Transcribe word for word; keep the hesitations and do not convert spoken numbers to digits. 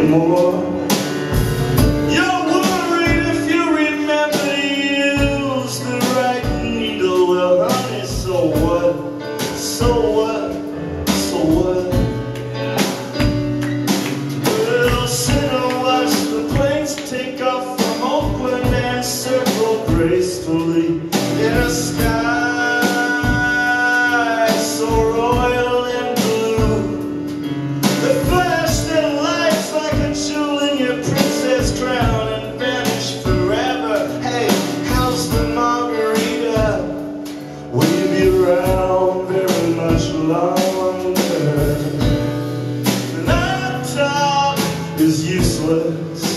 anymore. You're worried if you remember to use the right needle. Well, honey, so what? So what? So what? Well, sit and watch the planes take off from Oakland and circle gracefully in a sky so royal and blue. They flash their lights like a jewel in your princess crown and vanish forever. Hey, how's the margarita? Will you be around very much longer? And our talk is useless.